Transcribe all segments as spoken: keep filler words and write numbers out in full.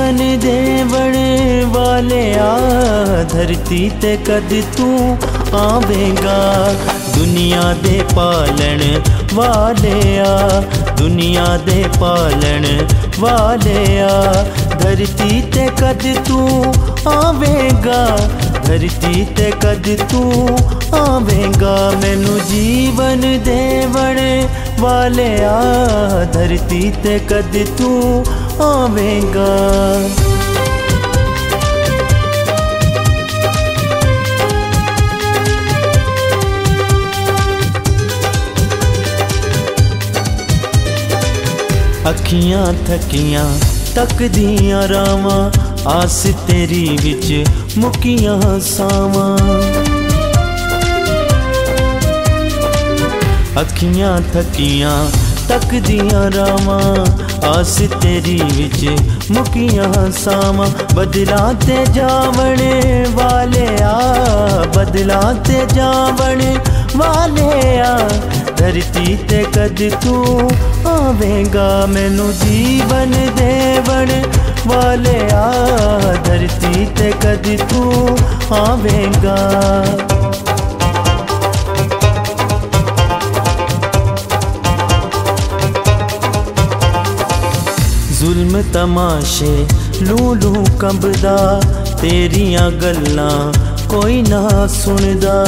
जीवन देवण वाले आ, धरती ते कद तू आवेगा। दुनिया दे पालन वाले आ, दुनिया दे पालन वाले आ, धरती ते कद तू आवेगा। धरती ते कद तू आवेगा। मैनू जीवन देवण वाले आ, धरती ते कद तू आवेगा। अखियां थकियां तकदियां रावां, आस तेरी विच मुकियां सावां। अखियां थकियां तकदियां रावां, आस तेरी विच मुकियां सावां। बदलाते जावण वाले आ, बदलाते जावण वाले आ, धरती ते कद तू आवेगा। मैनू जीवन देवण वाले आ, धरती ते कद तू आवेगा। जुल्म तमाशे लू लू कंबदा, तेरियां गल्लां कोई ना सुनदा।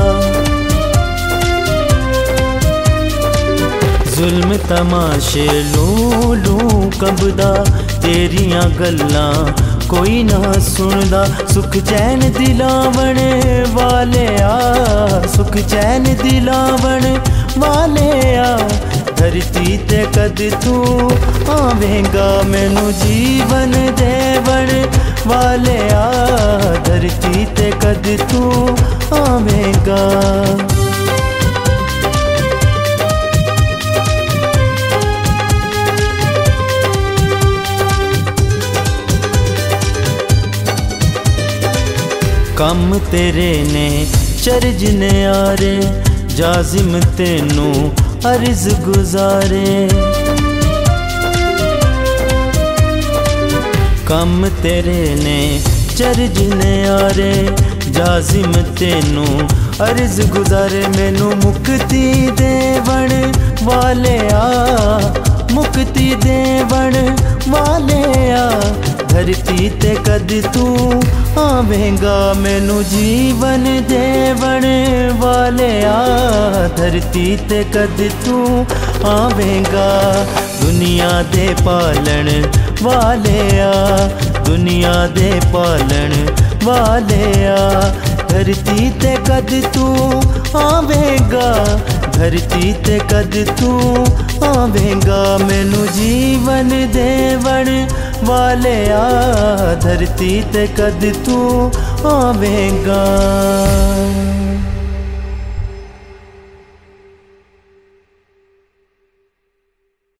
जुल्म तमाशे लू लू कंबदा, तेरियां गल्लां कोई ना सुनदा। सुख चैन दिलावण वाले आ, सुख चैन दिलावण वाले आ, धरती ते कद तू आवेगा। मैनू जीवन देवण वाले आ, धरती ते कद तू आवेगा। कम तेरे ने चरज न्यारे, जाजिम तेनू अर्ज गुजारे। कम तेरे ने चरज न्यारे, जाजिम तेनू अर्ज गुजारे। मैनू मुक्ति देवण वाले आ, मुक्ति देवण वाले आ, धरती ते कद तू आवेगा। मैनू जीवन देवण वाले आ, धरती ते कद तू आवेगा। दुनिया दे पालन वाले आ, दुनिया दे पालन वाले आ, धरती ते कद तू आवेगा। धरती ते कद तू आवेगा। मैनू जीवन देवण वाले आ, धरती ते कद तू आवेगा।